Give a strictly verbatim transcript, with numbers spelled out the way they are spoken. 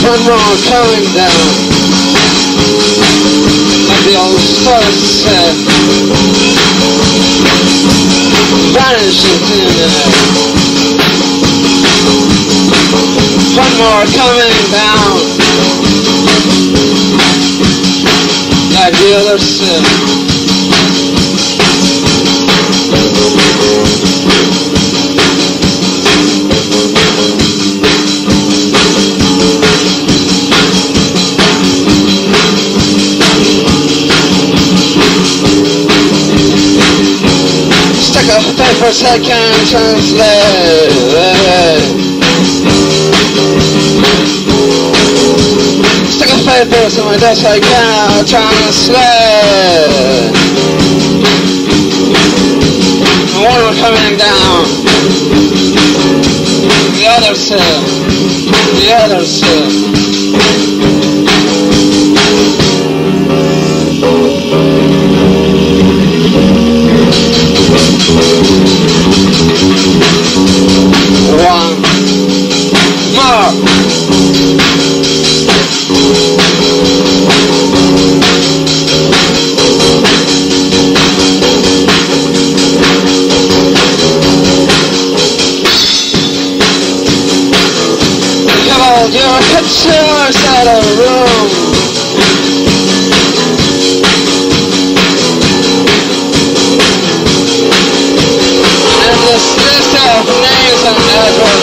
one more coming down, like the old spoilers said, vanishing in the air. One more coming down, like the others said. Stick a paper so I can translate. Stick a paper so my desk I can translate. One more coming down, the other said, the other said. One more. Come on, your pictures out of the room. And this list of names and addresses.